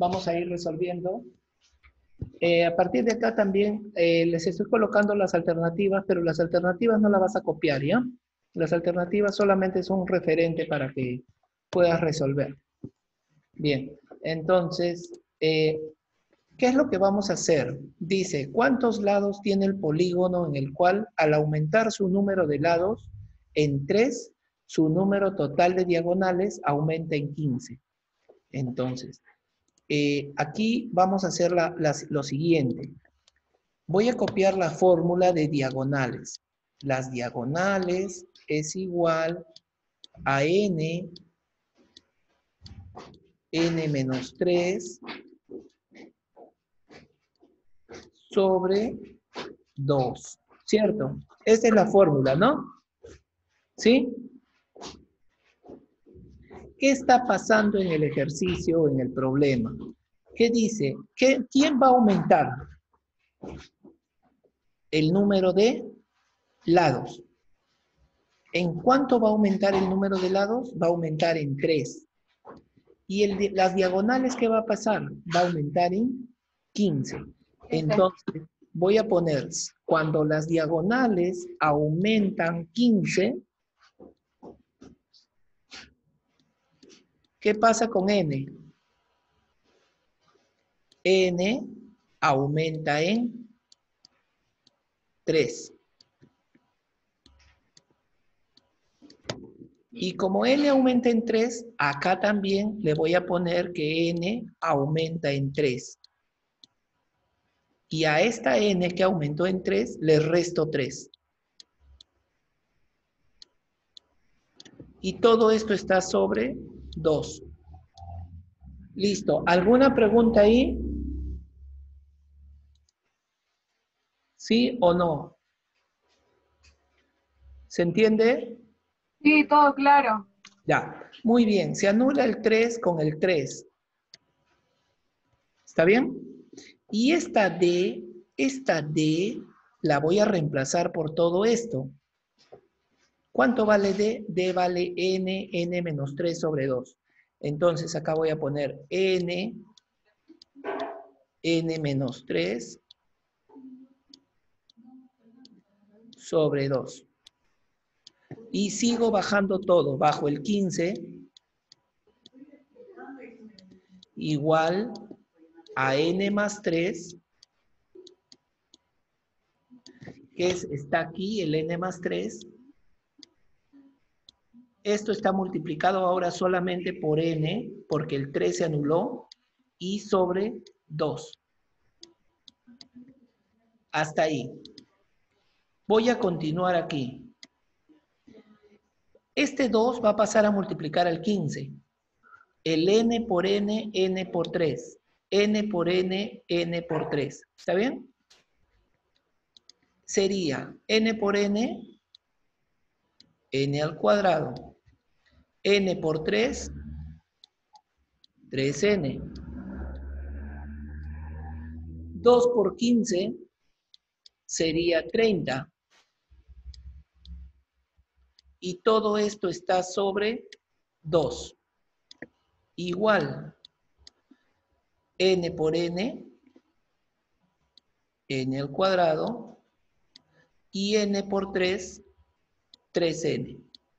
vamos a ir resolviendo. A partir de acá también les estoy colocando las alternativas, pero las alternativas no las vas a copiar, ¿ya? Las alternativas solamente son un referente para que puedas resolver. Bien, entonces, ¿qué es lo que vamos a hacer? Dice, ¿cuántos lados tiene el polígono en el cual al aumentar su número de lados en 3, su número total de diagonales aumenta en 15? Entonces, aquí vamos a hacer lo siguiente. Voy a copiar la fórmula de diagonales. Las diagonales es igual a n menos 3 sobre 2, ¿cierto? Esta es la fórmula, ¿no? ¿Sí? ¿Qué está pasando en el ejercicio o en el problema? ¿Qué dice? ¿Quién va a aumentar? El número de lados. ¿En cuánto va a aumentar el número de lados? Va a aumentar en 3. ¿Y las diagonales qué va a pasar? Va a aumentar en 15. Entonces, voy a poner, cuando las diagonales aumentan 15, ¿qué pasa con n? N aumenta en 3. Y como n aumenta en 3, acá también le voy a poner que n aumenta en 3. Y a esta n que aumentó en 3, le resto 3. Y todo esto está sobre 2. Listo. ¿Alguna pregunta ahí? ¿Sí o no? ¿Se entiende? Sí, todo claro. Ya. Muy bien. Se anula el 3 con el 3. ¿Está bien? Y esta D la voy a reemplazar por todo esto. ¿Cuánto vale D? D vale n menos 3 sobre 2. Entonces acá voy a poner n menos 3 sobre 2. Y sigo bajando todo. Bajo el 15 igual a n más 3, que está aquí el n más 3. Esto está multiplicado ahora solamente por n, porque el 3 se anuló, y sobre 2. Hasta ahí. Voy a continuar aquí. Este 2 va a pasar a multiplicar al 15. El n por n, n por 3. N por n, n por 3. ¿Está bien? Sería n por n, n al cuadrado. N por 3, 3n. 2 por 15 sería 30. Y todo esto está sobre 2. Igual n por n, n al cuadrado, y n por 3, 3n.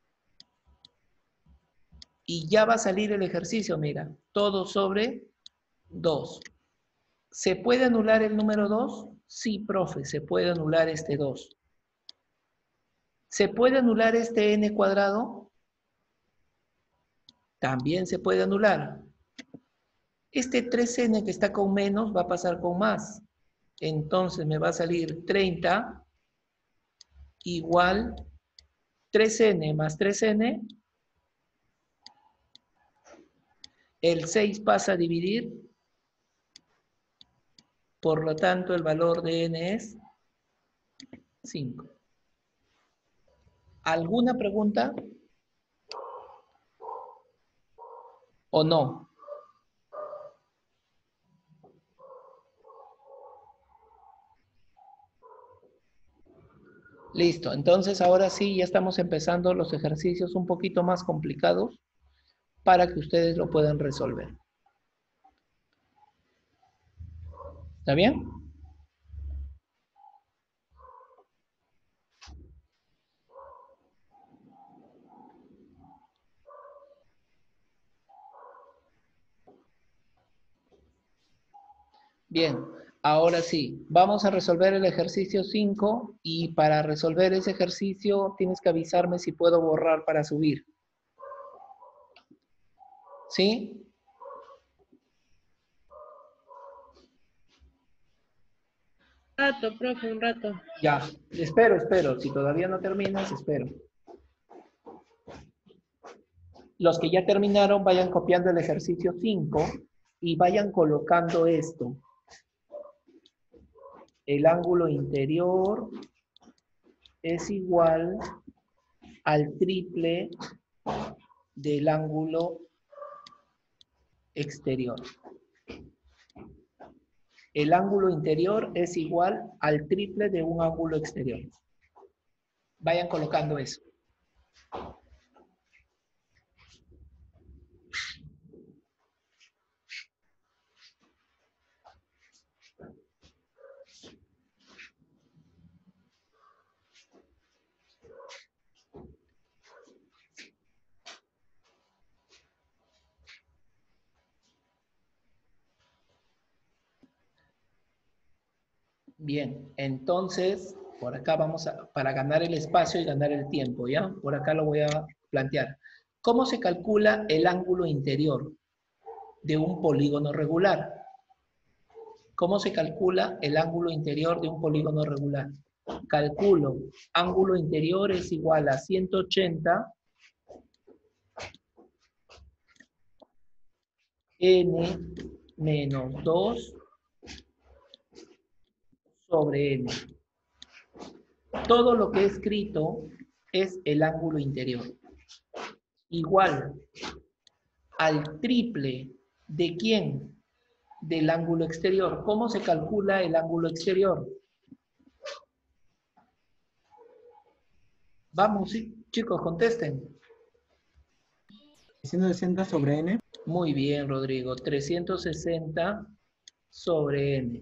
Y ya va a salir el ejercicio, mira, todo sobre 2. ¿Se puede anular el número 2? Sí, profe, se puede anular este 2. ¿Se puede anular este n cuadrado? También se puede anular. Este 3n que está con menos va a pasar con más. Entonces me va a salir 30 igual 3n más 3n. El 6 pasa a dividir. Por lo tanto, el valor de n es 5. ¿Alguna pregunta? ¿O no? Listo. Entonces, ahora sí, ya estamos empezando los ejercicios un poquito más complicados para que ustedes lo puedan resolver. ¿Está bien? Bien, ahora sí, vamos a resolver el ejercicio 5 y para resolver ese ejercicio tienes que avisarme si puedo borrar para subir. ¿Sí? Un rato, profe, un rato. Ya, espero. Si todavía no terminas, espero. Los que ya terminaron vayan copiando el ejercicio 5 y vayan colocando esto. El ángulo interior es igual al triple del ángulo exterior. El ángulo interior es igual al triple de un ángulo exterior. Vayan colocando eso. Bien, entonces, por acá vamos a, para ganar el espacio y ganar el tiempo, ¿ya? Por acá lo voy a plantear. ¿Cómo se calcula el ángulo interior de un polígono regular? ¿Cómo se calcula el ángulo interior de un polígono regular? Calculo, ángulo interior es igual a 180 n menos 2 sobre n. Todo lo que he escrito es el ángulo interior. Igual al triple de ¿quién? Del ángulo exterior. ¿Cómo se calcula el ángulo exterior? Vamos, sí, chicos, contesten. 360 sobre n. Muy bien, Rodrigo. 360 sobre n.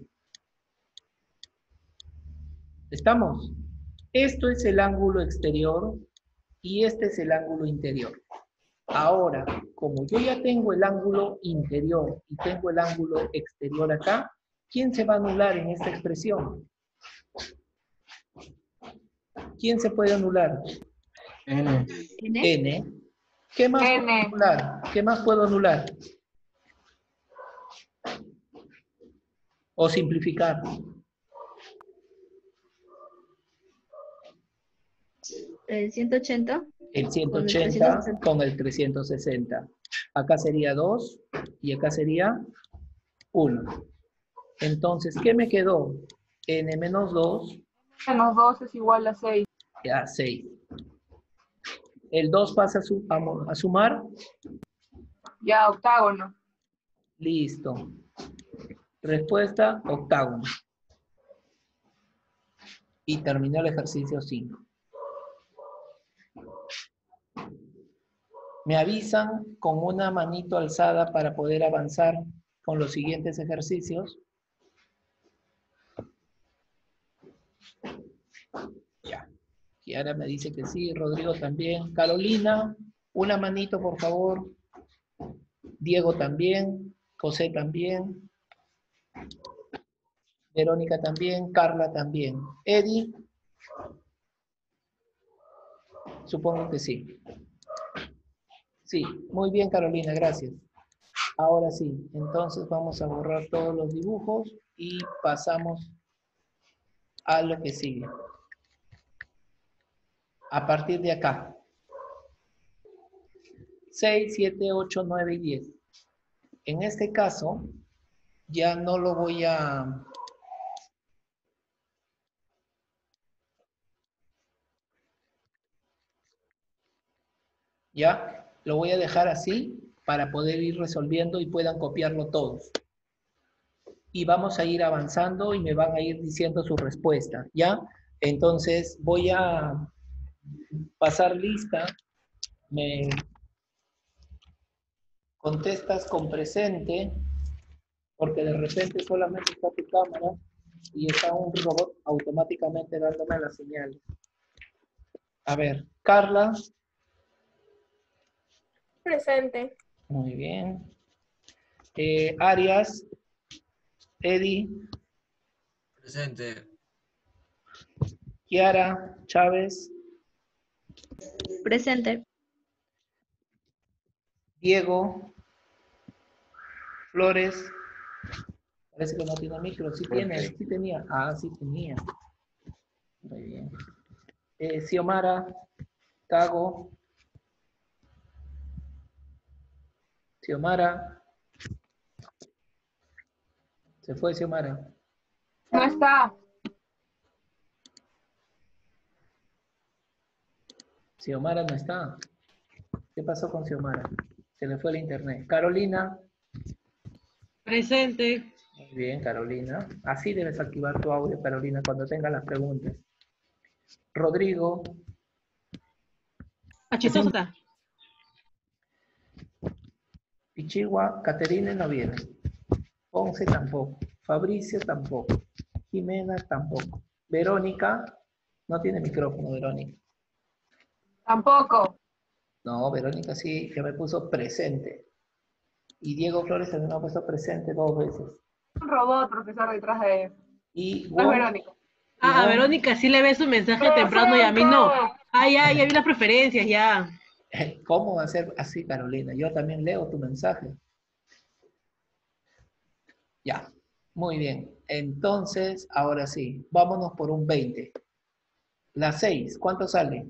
¿Estamos? Esto es el ángulo exterior y este es el ángulo interior. Ahora, como yo ya tengo el ángulo interior y tengo el ángulo exterior acá, ¿quién se va a anular en esta expresión? ¿Quién se puede anular? N. N. ¿Qué más puedo N. anular? ¿Qué más puedo anular? O simplificar. El 180. El Con el 180 360. con el 360. Acá sería 2 y acá sería 1. Entonces, ¿qué me quedó? N menos 2, Menos 2 es igual a 6. ya 6. El 2 pasa a sumar. Ya, octágono. Listo. Respuesta, octágono. Y terminó el ejercicio 5. Me avisan con una manito alzada para poder avanzar con los siguientes ejercicios. Ya. Kiara me dice que sí, Rodrigo también. Carolina, una manito por favor. Diego también, José también. Verónica también, Carla también. Eddie, supongo que sí. Sí, muy bien Carolina, gracias. Ahora sí, entonces vamos a borrar todos los dibujos y pasamos a lo que sigue. A partir de acá. 6, 7, 8, 9 y 10. En este caso, ya no lo voy a... Ya, lo voy a dejar así para poder ir resolviendo y puedan copiarlo todos. Y vamos a ir avanzando y me van a ir diciendo su respuesta, ¿ya? Entonces voy a pasar lista. Me contestas con presente porque de repente solamente está tu cámara y está un robot automáticamente dándome las señales. A ver, Carla. Presente. Muy bien. Arias. Eddie. Presente. Kiara. Chávez. Presente. Diego. Flores. Parece que no tiene micro. Sí tiene, sí tenía. Ah, sí tenía. Muy bien. Xiomara. Tago. Xiomara. Se fue Xiomara. No está. Xiomara no está. ¿Qué pasó con Xiomara? Se le fue el internet. Carolina. Presente. Muy bien, Carolina. Así debes activar tu audio, Carolina, cuando tengas las preguntas. Rodrigo. Achitosa. Pichigua. Caterina no viene. Ponce tampoco. Fabricio tampoco. Jimena tampoco. Verónica. No tiene micrófono, Verónica. Tampoco. No, Verónica sí, ya me puso presente. Y Diego Flores también me ha puesto presente 2 veces. Un robot, profesor, detrás de él. Y No es Wong, Verónica. Ah, a Verónica sí le ve su mensaje temprano y a mí no. Ah, ya vi las preferencias, ya. ¿cómo va a ser así, Carolina? Yo también leo tu mensaje. Ya, muy bien. Entonces, ahora sí, vámonos por un 20. La 6, ¿cuánto sale?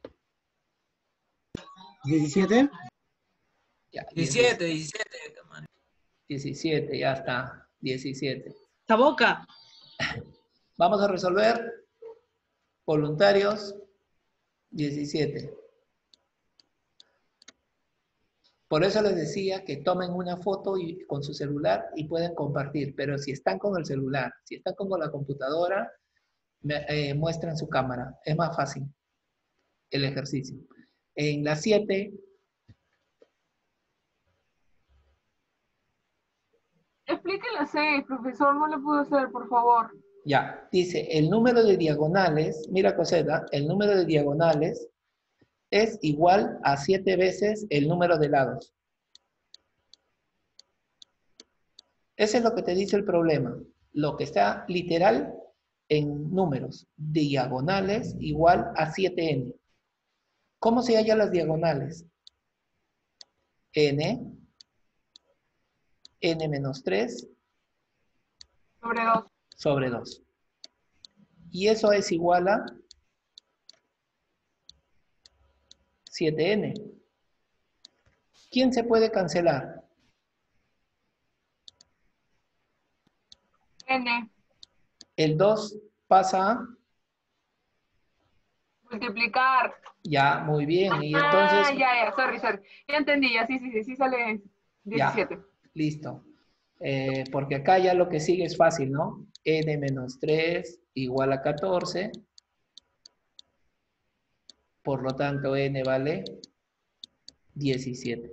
17. Ya, 17, 17. 17, ya está. 17. ¡Esa boca! Vamos a resolver. Voluntarios, 17. Por eso les decía que tomen una foto con su celular y pueden compartir, pero si están con el celular, si están con la computadora, muestren su cámara. Es más fácil el ejercicio. En la 7, Explique la 6, profesor. No lo puedo hacer, por favor. ya, dice el número de diagonales, mira Coseta, el número de diagonales es igual a 7 veces el número de lados. Ese es lo que te dice el problema. Lo que está literal en números. Diagonales igual a 7n. ¿Cómo se hallan las diagonales? N, n menos 3 Sobre 2. sobre 2. Y eso es igual a 7n. ¿Quién se puede cancelar? N. El 2 pasa a... Multiplicar. Ya, muy bien. Y Ah, entonces, ya. Sorry. Ya entendí. Ya, sí sale ya, 17. listo. Porque acá ya lo que sigue es fácil, ¿no? N menos 3 igual a 14. Por lo tanto, n vale 17.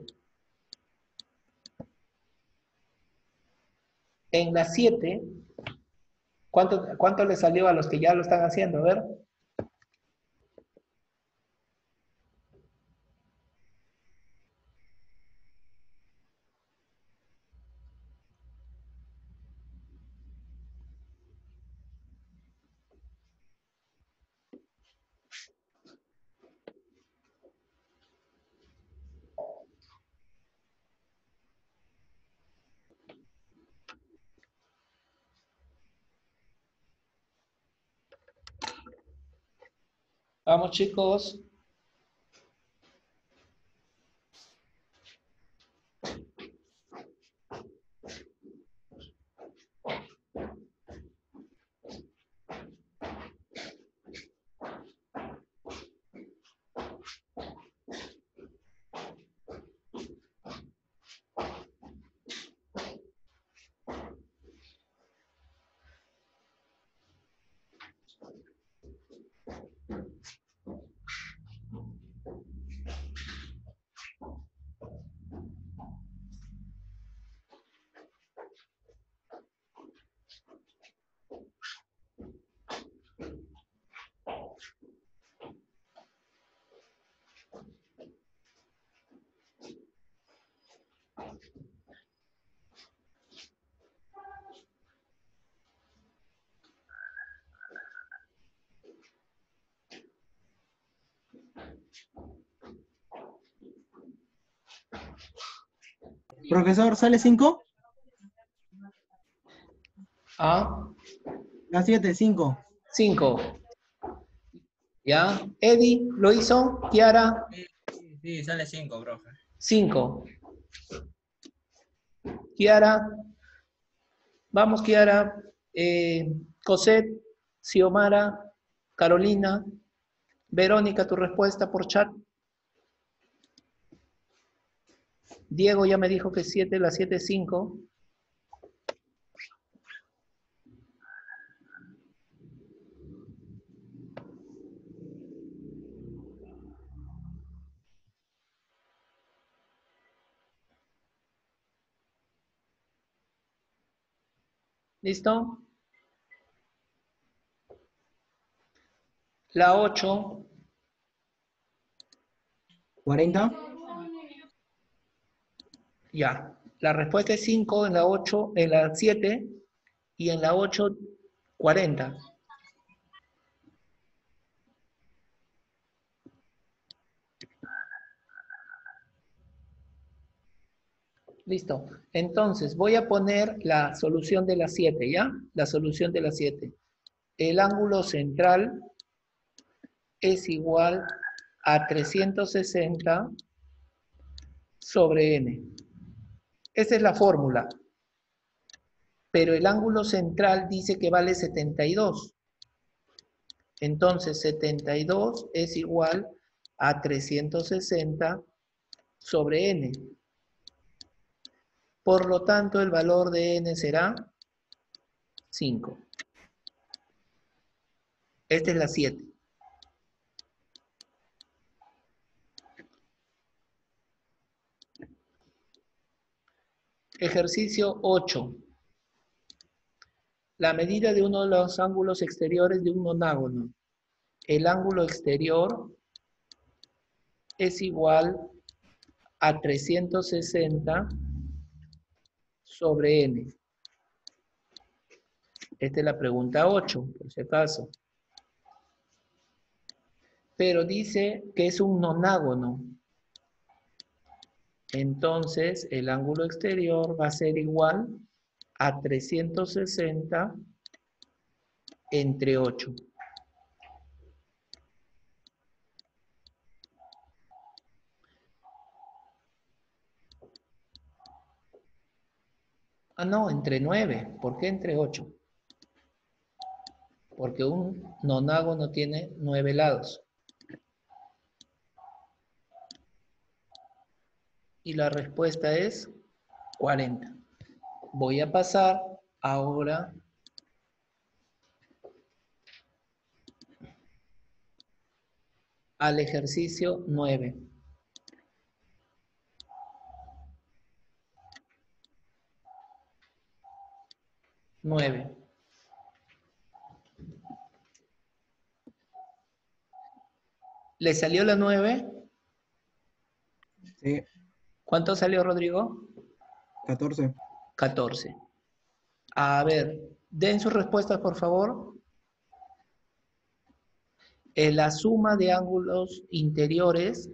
En la 7, ¿cuánto le salió a los que ya lo están haciendo? A ver. Vamos, chicos. Profesor, ¿sale 5? ¿Ah? La 7, 5. 5. ¿Ya? Eddie, ¿lo hizo? Kiara, Sí, sale 5, profe. 5. Kiara, vamos Kiara. Cosette, Xiomara, Carolina, Verónica, tu respuesta por chat. Diego ya me dijo que 7, la 7 es 5. ¿Listo? La 8, 40. ya. La respuesta es 5 en la 8, en la 7 y en la 8, 40. Listo. Entonces, voy a poner la solución de la 7, ¿ya? La solución de la 7. El ángulo central es igual a 360 sobre n. Esa es la fórmula. Pero el ángulo central dice que vale 72. Entonces, 72 es igual a 360 sobre n. Por lo tanto, el valor de n será 5. Esta es la 7. Ejercicio 8. La medida de uno de los ángulos exteriores de un nonágono. El ángulo exterior es igual a 360 sobre n. Esta es la pregunta 8, por si acaso. Pero dice que es un nonágono. Entonces, el ángulo exterior va a ser igual a 360 entre 8. Ah, no, entre 9. ¿Por qué entre 8? Porque un nonágono tiene 9 lados. Y la respuesta es 40. Voy a pasar ahora al ejercicio 9. 9. ¿Le salió la 9? Sí, ¿Cuánto salió, Rodrigo? 14. 14. A ver, den sus respuestas, por favor. La suma de ángulos interiores,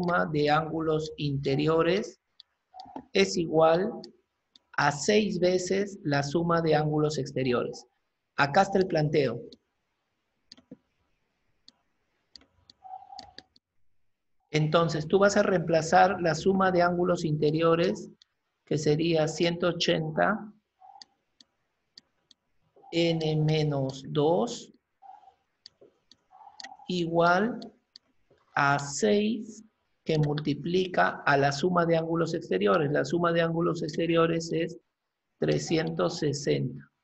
es igual a 6 veces la suma de ángulos exteriores. Acá está el planteo. Entonces, tú vas a reemplazar la suma de ángulos interiores, que sería 180 n menos 2, igual a 6 que multiplica a la suma de ángulos exteriores. La suma de ángulos exteriores es 360.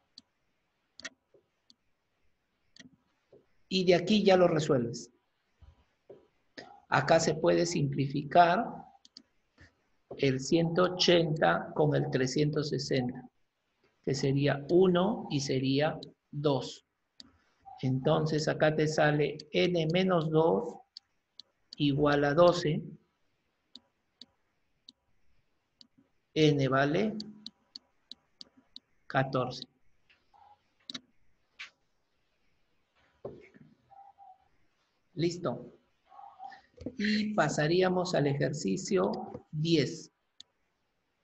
Y de aquí ya lo resuelves. Acá se puede simplificar el 180 con el 360, que sería 1 y sería 2. Entonces acá te sale n menos 2 igual a 12. N vale 14. Listo. Y pasaríamos al ejercicio 10.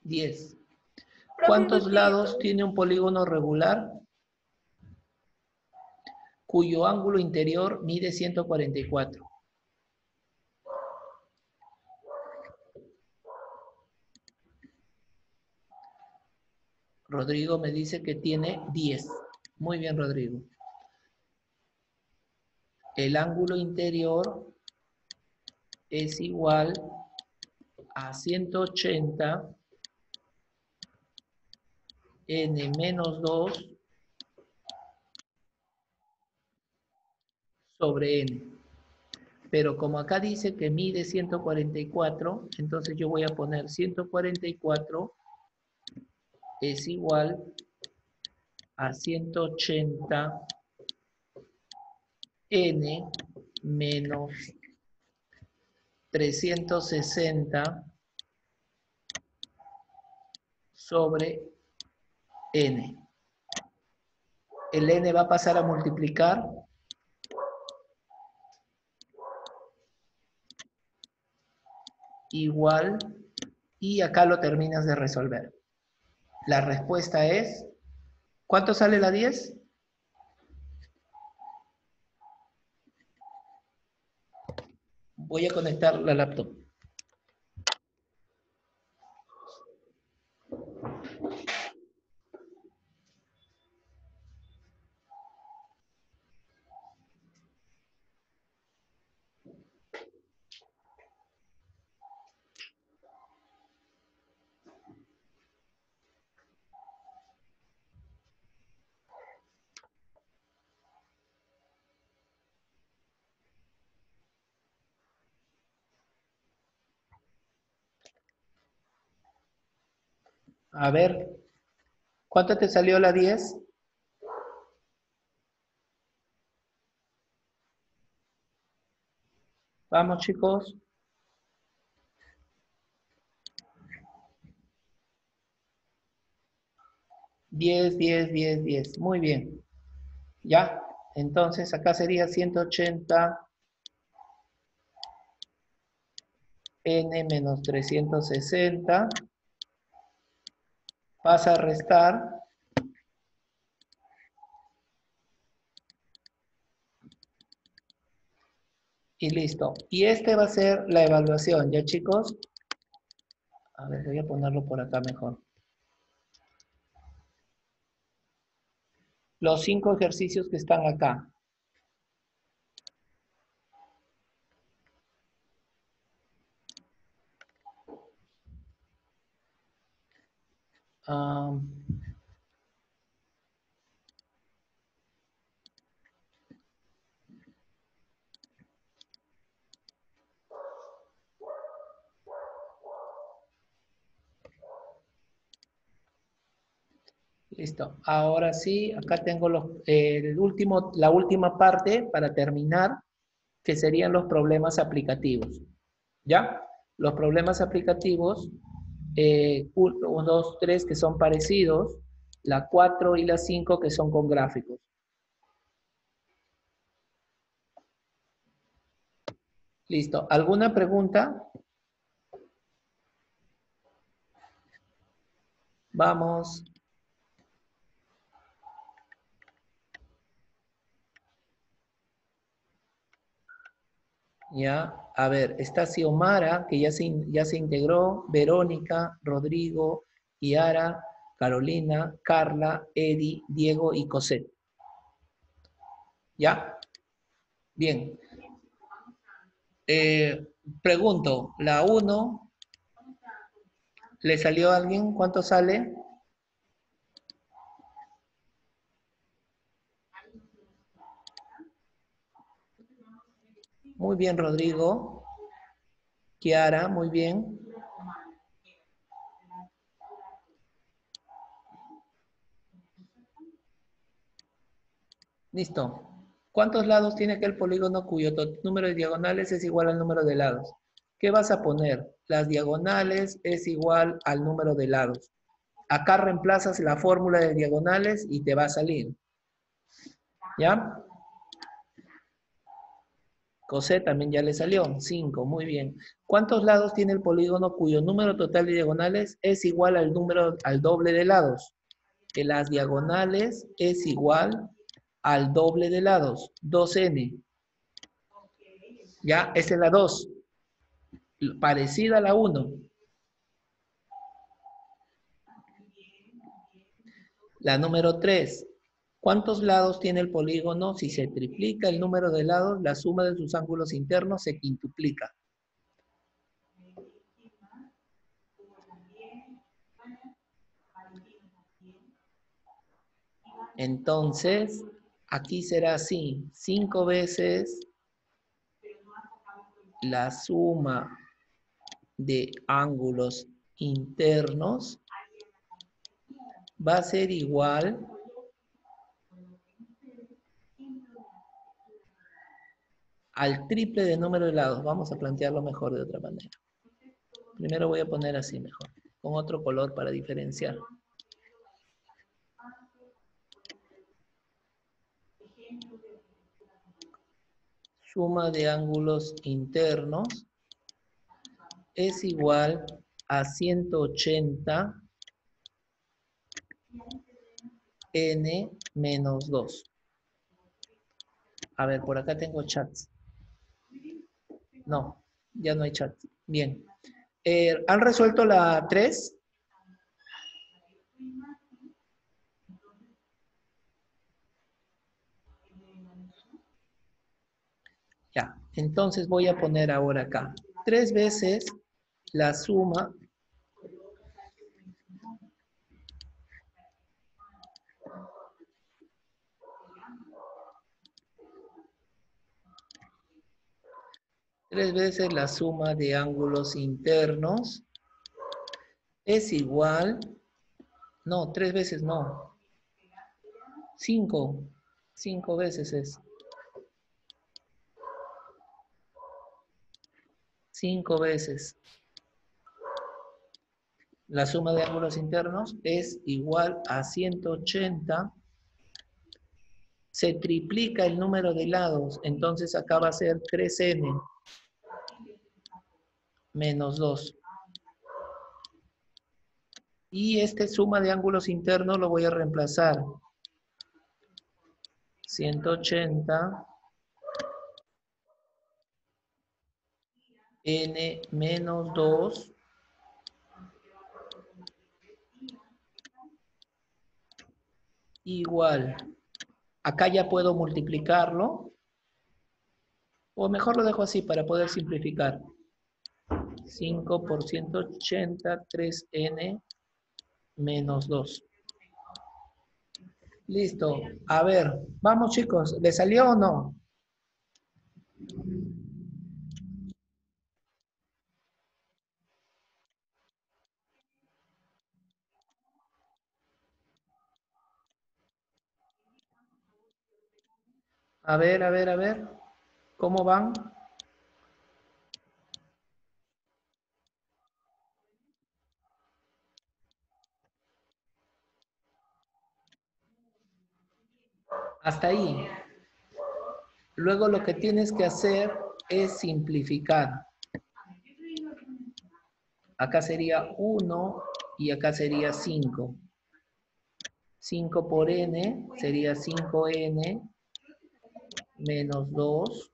10. ¿Cuántos lados tiene un polígono regular cuyo ángulo interior mide 144? Rodrigo me dice que tiene 10. Muy bien, Rodrigo. El ángulo interior es igual a 180 n menos 2 sobre n. Pero como acá dice que mide 144, entonces yo voy a poner 144 es igual a 180 n menos 360 sobre n. El n va a pasar a multiplicar igual, y acá lo terminas de resolver. La respuesta es, ¿cuánto sale la 10? Voy a conectar la laptop. A ver, ¿cuánto te salió la 10? Vamos, chicos. 10, 10, 10, 10. Muy bien. ¿Ya? Entonces acá sería 180 n menos 360. Pasa a restar. Y listo. Y este va a ser la evaluación, ¿ya, chicos? A ver, voy a ponerlo por acá mejor. Los 5 ejercicios que están acá. Listo. Ahora sí, acá tengo la última parte para terminar, que serían los problemas aplicativos. ¿Ya? Los problemas aplicativos, 1, 2, 3 que son parecidos, la 4 y la 5 que son con gráficos. Listo. ¿Alguna pregunta? Vamos. Ya, a ver, está Xiomara, que ya se integró, Verónica, Rodrigo, Yara, Carolina, Carla, Edi, Diego y Cosette. ¿Ya? Bien. Pregunto, la 1, ¿le salió a alguien? ¿Cuánto sale? Muy bien, Rodrigo. Kiara, muy bien. Listo. ¿Cuántos lados tiene aquel polígono cuyo número de diagonales es igual al número de lados? ¿Qué vas a poner? Las diagonales es igual al número de lados. Acá reemplazas la fórmula de diagonales y te va a salir. ¿Ya? Cosé también ya le salió, 5, muy bien. ¿Cuántos lados tiene el polígono cuyo número total de diagonales es igual al doble de lados? Que las diagonales es igual al doble de lados, 2n. Ya, esa es la 2, parecida a la 1. La número 3. ¿Cuántos lados tiene el polígono? Si se triplica el número de lados, la suma de sus ángulos internos se quintuplica. Entonces, aquí será así. 5 veces la suma de ángulos internos va a ser igual al triple de número de lados. Vamos a plantearlo mejor de otra manera. Primero voy a poner así mejor, con otro color para diferenciar. Suma de ángulos internos es igual a 180 n menos 2. A ver, por acá tengo chats. No, ya no hay chats. Bien. ¿Han resuelto la 3? Ya, entonces voy a poner ahora acá. 3 veces la suma de ángulos internos es igual, no, 3 veces no, 5 veces es. 5 veces la suma de ángulos internos es igual a 180. Se triplica el número de lados, entonces acá va a ser 3n menos 2. Y este suma de ángulos internos lo voy a reemplazar. 180 n menos 2 igual. Acá ya puedo multiplicarlo. O mejor lo dejo así para poder simplificar. 5 por 180, 3n menos 2. Listo. A ver, vamos chicos. ¿Le salió o no? A ver, a ver, a ver. ¿Cómo van? Hasta ahí. Luego lo que tienes que hacer es simplificar. Acá sería 1 y acá sería 5. 5 por n sería 5n menos 2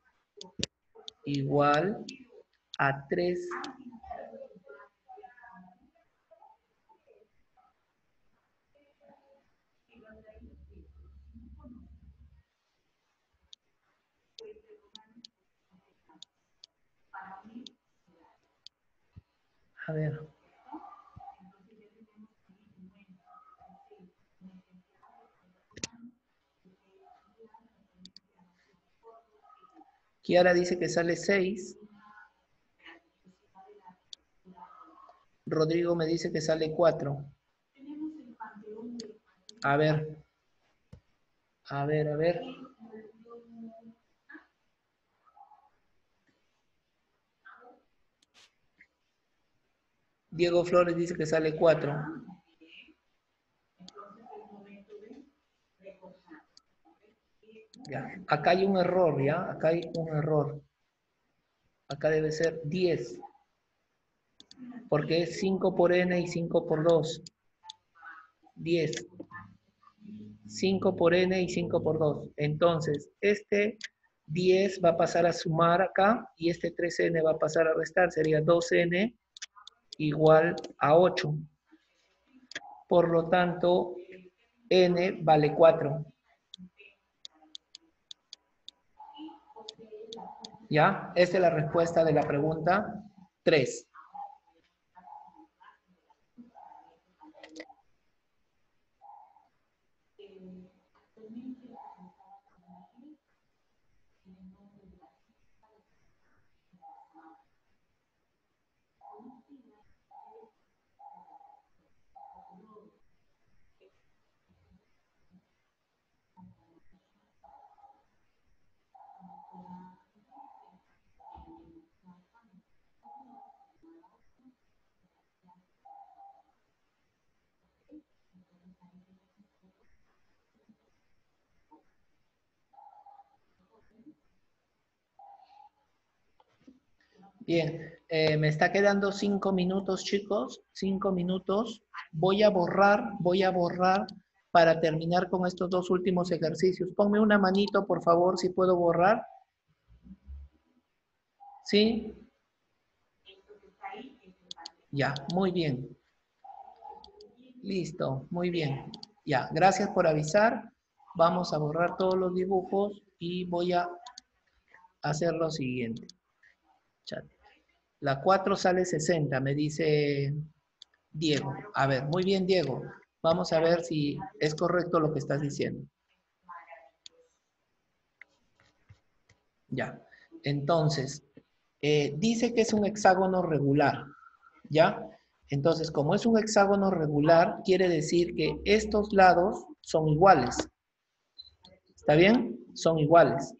igual a 3. A ver. Kiara dice que sale 6. Rodrigo me dice que sale 4. A ver. A ver, a ver. Diego Flores dice que sale 4. Ya. Acá hay un error, ¿ya? Acá hay un error. Acá debe ser 10. Porque es 5 por n y 5 por 2. 10. 5 por n y 5 por 2. Entonces, este 10 va a pasar a sumar acá y este 3n va a pasar a restar. Sería 2n igual a 8. Por lo tanto, n vale 4. ¿Ya? Esta es la respuesta de la pregunta 3. Bien, me está quedando 5 minutos, chicos. 5 minutos. Voy a borrar para terminar con estos dos últimos ejercicios. Ponme una manito, por favor, si puedo borrar. ¿Sí? Ya, muy bien. Listo, muy bien. Ya, gracias por avisar. Vamos a borrar todos los dibujos y voy a hacer lo siguiente. Chat. La 4 sale 60, me dice Diego. A ver, muy bien, Diego. Vamos a ver si es correcto lo que estás diciendo. Ya. Entonces, dice que es un hexágono regular. ¿Ya? Entonces, como es un hexágono regular, quiere decir que estos lados son iguales. ¿Está bien? Son iguales.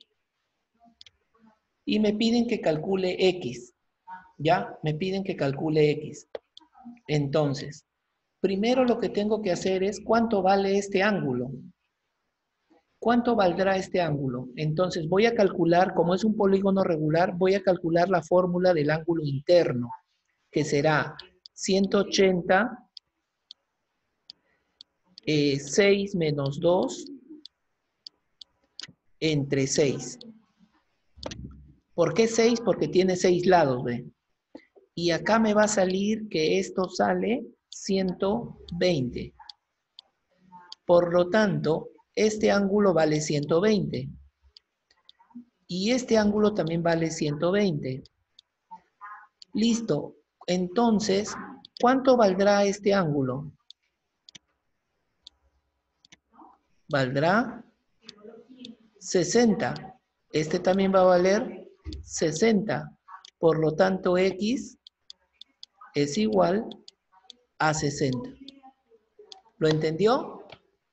Y me piden que calcule X. ¿Ya? Me piden que calcule X. Entonces, primero lo que tengo que hacer es cuánto vale este ángulo. ¿Cuánto valdrá este ángulo? Entonces voy a calcular, como es un polígono regular, voy a calcular la fórmula del ángulo interno, que será 180, 6 menos 2, entre 6. ¿Por qué 6? Porque tiene 6 lados, ¿ve? Y acá me va a salir que esto sale 120. Por lo tanto, este ángulo vale 120. Y este ángulo también vale 120. Listo. Entonces, ¿cuánto valdrá este ángulo? Valdrá 60. Este también va a valer 60. Por lo tanto, X es igual a 60. ¿Lo entendió?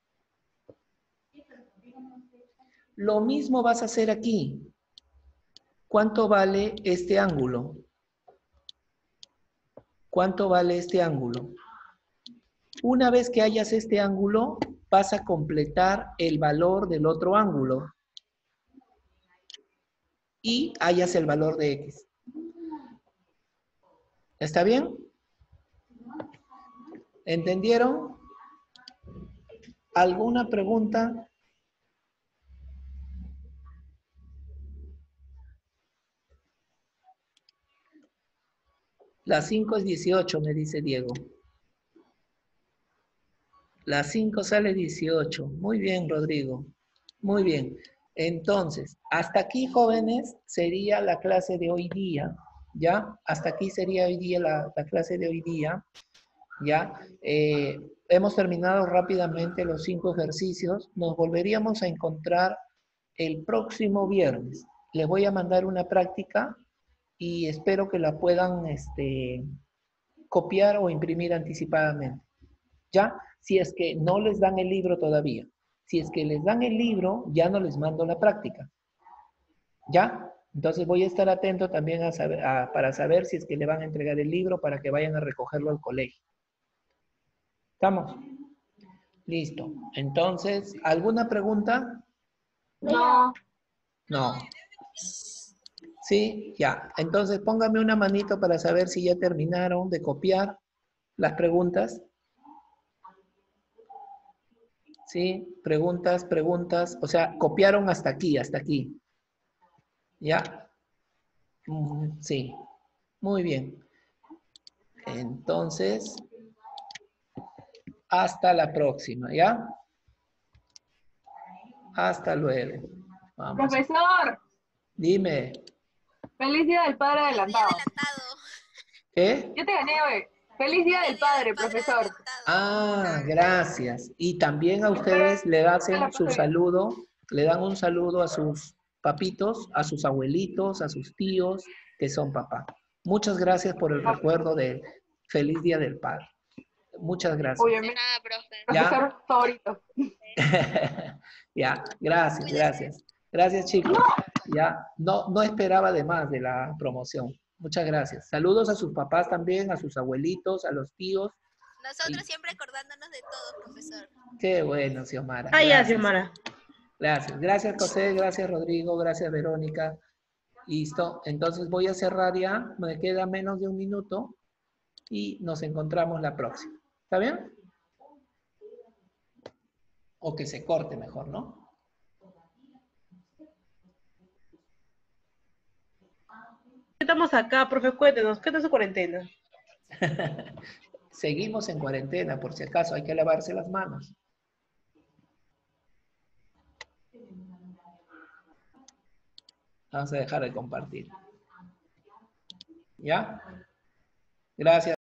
Lo mismo vas a hacer aquí. ¿Cuánto vale este ángulo? ¿Cuánto vale este ángulo? Una vez que hayas este ángulo, vas a completar el valor del otro ángulo. Y hallas el valor de X. ¿Está bien? ¿Entendieron? ¿Alguna pregunta? Las 5 es 18, me dice Diego. Las 5 sale 18. Muy bien, Rodrigo. Muy bien. Entonces, hasta aquí, jóvenes, sería la clase de hoy día. ¿Ya? Hasta aquí sería hoy día la clase de hoy día. ¿Ya? Hemos terminado rápidamente los 5 ejercicios. Nos volveríamos a encontrar el próximo viernes. Les voy a mandar una práctica y espero que la puedan copiar o imprimir anticipadamente. ¿Ya? Si es que no les dan el libro todavía. Si es que les dan el libro, ya no les mando la práctica. ¿Ya? Entonces voy a estar atento también para saber si es que le van a entregar el libro para que vayan a recogerlo al colegio. ¿Estamos? Listo. Entonces, ¿alguna pregunta? No. No. Sí, ya. Entonces póngame una manito para saber si ya terminaron de copiar las preguntas. Sí, preguntas, preguntas. O sea, copiaron hasta aquí, hasta aquí. ¿Ya? Sí. Muy bien. Entonces, hasta la próxima, ¿ya? Hasta luego. Vamos. Profesor, Dime, feliz día del padre Feliz día adelantado. adelantado. ¿qué? Yo te gané hoy. Feliz día del Feliz día padre, del padre profesor. adelantado. Ah, gracias. Y también a ustedes le hacen su saludo, le dan un saludo a sus papitos, a sus abuelitos, a sus tíos, que son papá. Muchas gracias por el recuerdo de Feliz Día del Padre. Muchas gracias. De Obviamente, nada, profe. Ya. profesor favorito. Ya, gracias, Cuídese. gracias. Gracias, chicos. Ya, no esperaba de más de la promoción. Muchas gracias. Saludos a sus papás también, a sus abuelitos, a los tíos. Nosotros siempre acordándonos de todo, profesor. Qué bueno, Xiomara. Ah, ya, Gracias. Xiomara. Gracias. Gracias, José. Gracias, Rodrigo. Gracias, Verónica. Listo. Entonces voy a cerrar ya. Me queda menos de un minuto y nos encontramos la próxima. ¿Está bien? O que se corte mejor, ¿no? Estamos acá, profe, cuéntenos, ¿qué tal su cuarentena? Seguimos en cuarentena, por si acaso. Hay que lavarse las manos. Vamos a dejar de compartir. ¿Ya? Gracias.